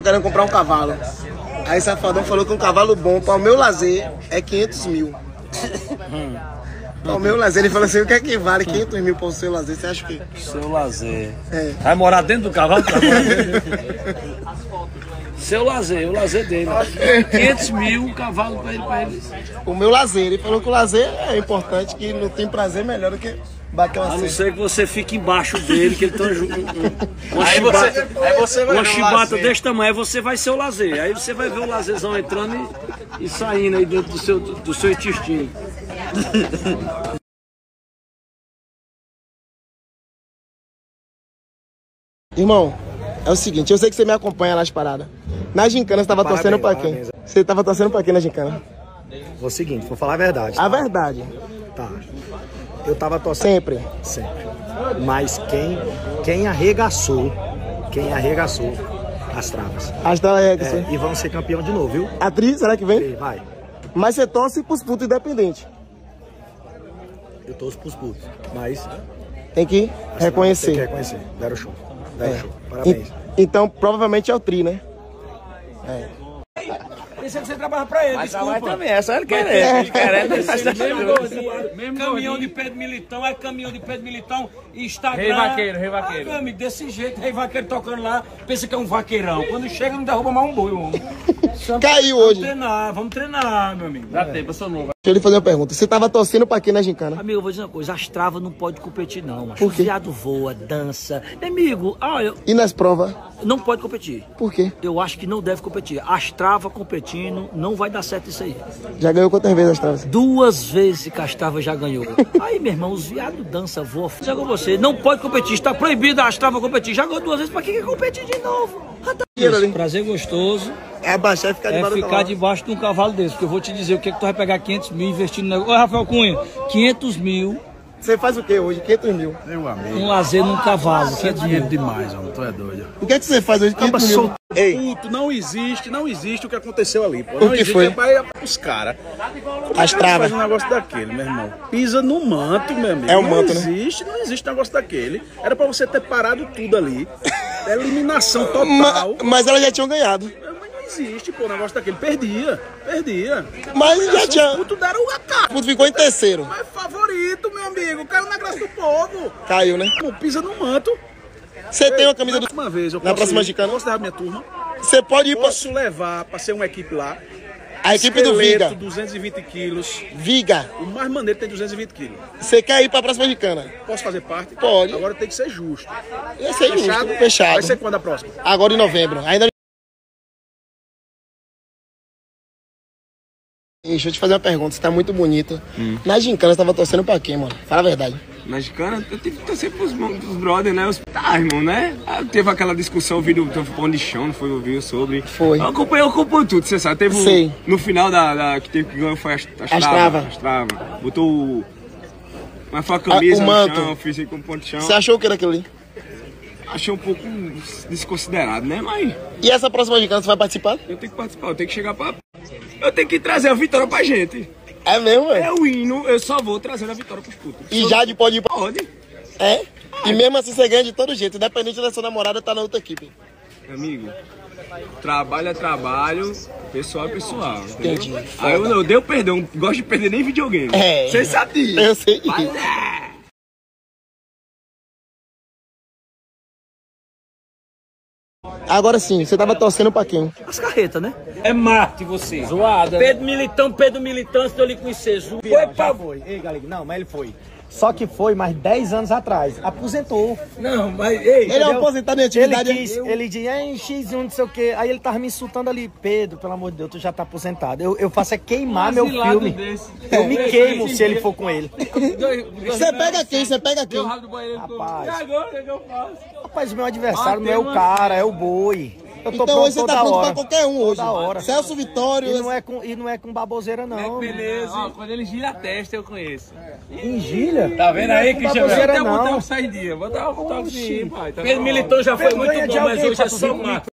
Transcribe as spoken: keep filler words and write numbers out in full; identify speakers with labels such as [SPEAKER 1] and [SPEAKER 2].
[SPEAKER 1] querendo comprar um cavalo. Aí Safadão falou que um cavalo bom para o meu lazer é quinhentos mil. Para o meu lazer, ele falou assim, o que é que vale quinhentos mil para o seu lazer? Você acha o quê?
[SPEAKER 2] Seu lazer.
[SPEAKER 1] É.
[SPEAKER 2] Vai morar dentro do cavalo? Seu lazer, o lazer dele. quinhentos mil, um cavalo para ele, para ele.
[SPEAKER 1] O meu lazer, ele falou que o lazer é importante, que não tem prazer melhor do que bater uma
[SPEAKER 2] A não
[SPEAKER 1] cesta.
[SPEAKER 2] ser que você fique embaixo dele, que ele tá junto. Uma
[SPEAKER 3] Aí
[SPEAKER 2] chibata,
[SPEAKER 3] você, aí você vai
[SPEAKER 2] uma
[SPEAKER 3] ver o
[SPEAKER 2] chibata
[SPEAKER 3] lazer.
[SPEAKER 2] desse tamanho, aí você vai ser o lazer. Aí você vai ver o lazerzão entrando e, e saindo aí dentro do seu, do seu intestino.
[SPEAKER 1] Irmão, é o seguinte, eu sei que você me acompanha nas paradas. Na gincana você tava
[SPEAKER 4] Parabéns,
[SPEAKER 1] torcendo pra quem?
[SPEAKER 4] parabéns.
[SPEAKER 1] Você tava torcendo pra quem na gincana?
[SPEAKER 4] É o seguinte, vou falar a verdade.
[SPEAKER 1] A verdade.
[SPEAKER 4] Tá. Eu tava torcendo
[SPEAKER 1] Sempre.
[SPEAKER 4] sempre. Mas quem, quem arregaçou, quem arregaçou as travas.
[SPEAKER 1] Astra é,
[SPEAKER 4] É, e vão ser campeão de novo, viu?
[SPEAKER 1] Atriz, será que vem?
[SPEAKER 4] E vai.
[SPEAKER 1] Mas você torce pros putos independentes.
[SPEAKER 4] Eu torço pros putos. Mas
[SPEAKER 1] Tem que
[SPEAKER 4] tem que
[SPEAKER 1] reconhecer.
[SPEAKER 4] reconhecer. Deram show. Deram
[SPEAKER 1] É.
[SPEAKER 4] show. Parabéns.
[SPEAKER 1] E- então, provavelmente é o tri, né?
[SPEAKER 2] Pensei que você trabalha pra ele,
[SPEAKER 3] Mas
[SPEAKER 2] desculpa.
[SPEAKER 3] também, é só ele querendo. Ele querendo.
[SPEAKER 2] Mesmo caminhão de pé de militão, é caminhão de pé de militão, Instagram.
[SPEAKER 5] Rei vaqueiro, rei vaqueiro.
[SPEAKER 2] Ah, meu amigo, desse jeito, rei vaqueiro tocando lá, pensa que é um vaqueirão. Quando chega, não derruba mais um boi, o homem.
[SPEAKER 1] Caiu
[SPEAKER 2] Vamos
[SPEAKER 1] hoje.
[SPEAKER 2] treinar, vamos treinar, meu amigo.
[SPEAKER 5] Dá tempo, eu sou novo.
[SPEAKER 1] Deixa eu lhe fazer uma pergunta. Você tava torcendo pra quem na gincana?
[SPEAKER 2] Amigo, eu vou dizer uma coisa, as travas não pode competir não.
[SPEAKER 1] Por quê?
[SPEAKER 2] O viado voa, dança. Meu amigo, olha,
[SPEAKER 1] E nas provas?
[SPEAKER 2] não pode competir.
[SPEAKER 1] Por quê?
[SPEAKER 2] Eu acho que não deve competir. As travas competindo, não vai dar certo isso aí.
[SPEAKER 1] Já ganhou quantas vezes as travas?
[SPEAKER 2] Duas vezes que a Astrava já ganhou. Aí, meu irmão, os viados dançam, voam. Já com você, não pode competir, está proibido a Astrava competir. Já ganhou duas vezes, pra que quer competir de novo? Ah, tá.
[SPEAKER 1] ali.
[SPEAKER 2] Prazer gostoso
[SPEAKER 1] É abaixar e ficar
[SPEAKER 2] é
[SPEAKER 1] debaixo do
[SPEAKER 2] ficar
[SPEAKER 1] cavalo.
[SPEAKER 2] debaixo de um cavalo desse, porque eu vou te dizer o que é que tu vai pegar quinhentos mil investindo no negócio. Ô, Rafael Cunha, quinhentos mil,
[SPEAKER 1] Você faz o quê hoje? quinhentos mil.
[SPEAKER 3] Meu amigo.
[SPEAKER 2] um lazer num cavalo, quinhentos mil.
[SPEAKER 3] Demais, homem. Tu é doido.
[SPEAKER 1] O que é que você faz hoje? quinhentos mil. Ei,
[SPEAKER 3] Puto, não existe, não existe o que aconteceu ali, pô.
[SPEAKER 1] O
[SPEAKER 3] Não
[SPEAKER 1] que
[SPEAKER 3] existe,
[SPEAKER 1] foi?
[SPEAKER 3] é pra ir pros caras.
[SPEAKER 1] As travas.
[SPEAKER 3] Faz um negócio daquele, meu irmão. Pisa no manto, meu amigo.
[SPEAKER 1] É o
[SPEAKER 3] não
[SPEAKER 1] manto, né?
[SPEAKER 3] existe, não existe negócio daquele. Era pra você ter parado tudo ali. Eliminação total.
[SPEAKER 1] Ma- mas elas já tinham ganhado.
[SPEAKER 3] Mas não existe, pô, o negócio daquele. Perdia, perdia.
[SPEAKER 1] Mas já
[SPEAKER 3] Os
[SPEAKER 1] tinha.
[SPEAKER 3] putos deram o
[SPEAKER 1] O
[SPEAKER 3] ataque.
[SPEAKER 1] puto ficou em terceiro.
[SPEAKER 3] Mas favorito, meu amigo. Caiu na graça do povo.
[SPEAKER 1] Caiu, né?
[SPEAKER 3] Pô, pisa no manto.
[SPEAKER 1] Você tem uma camisa do.
[SPEAKER 3] Uma vez, eu
[SPEAKER 1] Na
[SPEAKER 3] posso
[SPEAKER 1] próxima
[SPEAKER 3] ir,
[SPEAKER 1] gincana?
[SPEAKER 3] posso levar minha turma.
[SPEAKER 1] Você pode ir pra.
[SPEAKER 3] Posso levar pra ser uma equipe lá.
[SPEAKER 1] A equipe do
[SPEAKER 3] Esqueleto,
[SPEAKER 1] Viga.
[SPEAKER 3] duzentos e vinte quilos.
[SPEAKER 1] Viga.
[SPEAKER 3] O mais maneiro tem duzentos e vinte quilos.
[SPEAKER 1] Você quer ir pra próxima gincana?
[SPEAKER 3] Posso fazer parte?
[SPEAKER 1] Pode.
[SPEAKER 3] Agora tem que ser justo.
[SPEAKER 1] Ia ser justo.
[SPEAKER 3] Fechado?
[SPEAKER 1] Fechado.
[SPEAKER 3] Vai ser quando a próxima?
[SPEAKER 1] Agora em novembro. Ainda. Deixa eu te fazer uma pergunta, você tá muito bonito. Na gincana você tava torcendo pra quem, mano? Fala a verdade.
[SPEAKER 5] Na gincana, eu tive que torcer pros, pros brothers, né? Os tá, irmão, né? Ah, teve aquela discussão, o vídeo do pão de chão, não foi ouvir sobre.
[SPEAKER 1] Foi.
[SPEAKER 5] Eu acompanhei, eu acompanho tudo, você sabe. Teve o-
[SPEAKER 1] Sei.
[SPEAKER 5] no final da, da- que teve que ganhar foi as, as,
[SPEAKER 1] As
[SPEAKER 5] travas.
[SPEAKER 1] travas.
[SPEAKER 5] As travas. Botou o. Mas foi a camisa
[SPEAKER 1] Ah, o
[SPEAKER 5] no
[SPEAKER 1] manto.
[SPEAKER 5] chão, fiz aí com o pão de chão.
[SPEAKER 1] Você achou o que era aquilo ali?
[SPEAKER 5] Achei um pouco desconsiderado, né? Mas
[SPEAKER 1] E essa próxima gincana você vai participar?
[SPEAKER 5] eu tenho que participar, eu tenho que chegar pra. Eu tenho que trazer a vitória pra gente.
[SPEAKER 1] É mesmo,
[SPEAKER 5] É
[SPEAKER 1] velho?
[SPEAKER 5] o hino, eu só vou trazer a vitória pros putos.
[SPEAKER 1] E Jade pode ir pra.
[SPEAKER 5] Pode.
[SPEAKER 1] É? E mesmo assim você ganha de todo jeito, independente da sua namorada tá na outra equipe.
[SPEAKER 5] Amigo, trabalho é trabalho, pessoal é pessoal. entendeu?
[SPEAKER 1] Entendi.
[SPEAKER 5] Aí eu, eu dei o perdão, não gosto de perder nem videogame.
[SPEAKER 1] É.
[SPEAKER 5] Você sabia.
[SPEAKER 1] Eu sei.
[SPEAKER 5] Mas é.
[SPEAKER 1] Agora sim, você tava torcendo pra quem?
[SPEAKER 2] As carretas, né? É Marte você. Zoada. Pedro Militão, Pedro Militão, estou ali conhecer. Foi
[SPEAKER 4] Já
[SPEAKER 2] pra...
[SPEAKER 4] foi. Ei, galera, não, mas ele foi. Só que foi mais dez anos atrás. Aposentou.
[SPEAKER 2] Não, mas, ei,
[SPEAKER 1] Ele é um aposentado em
[SPEAKER 4] Ele
[SPEAKER 1] atividade.
[SPEAKER 4] quis, ele dizia, é em X um, não sei o quê. Aí ele tava me insultando ali, Pedro, pelo amor de Deus, tu já tá aposentado. Eu, eu faço é queimar meu filme. Eu me queimo se ele for com ele.
[SPEAKER 1] Você pega quem? Você pega quem?
[SPEAKER 4] Rapaz,
[SPEAKER 5] Agora o que eu faço?
[SPEAKER 4] rapaz, o meu adversário não é o cara, é o boi. Eu tô
[SPEAKER 1] Então
[SPEAKER 4] pronto
[SPEAKER 1] hoje você
[SPEAKER 4] toda
[SPEAKER 1] tá pronto
[SPEAKER 4] hora.
[SPEAKER 1] pra qualquer um hoje.
[SPEAKER 4] Toda hora.
[SPEAKER 1] Celso Vitório.
[SPEAKER 4] E não é com, e não é com baboseira, não.
[SPEAKER 5] Beleza. Ó, quando ele gira a testa, eu conheço.
[SPEAKER 4] Em Gília?
[SPEAKER 5] Tá vendo aí,
[SPEAKER 4] Não é com
[SPEAKER 5] Cristiano?
[SPEAKER 4] baboseira,
[SPEAKER 5] Até botar
[SPEAKER 4] não.
[SPEAKER 5] um saidinha. Botar um toquezinho, pai. Tá
[SPEAKER 2] Pedro
[SPEAKER 5] bom.
[SPEAKER 2] Militão já foi
[SPEAKER 4] Pedro
[SPEAKER 2] muito
[SPEAKER 4] ganha de
[SPEAKER 2] bom, mas
[SPEAKER 4] alguém
[SPEAKER 2] hoje é
[SPEAKER 4] pra tu
[SPEAKER 2] só
[SPEAKER 4] vir
[SPEAKER 2] Marte.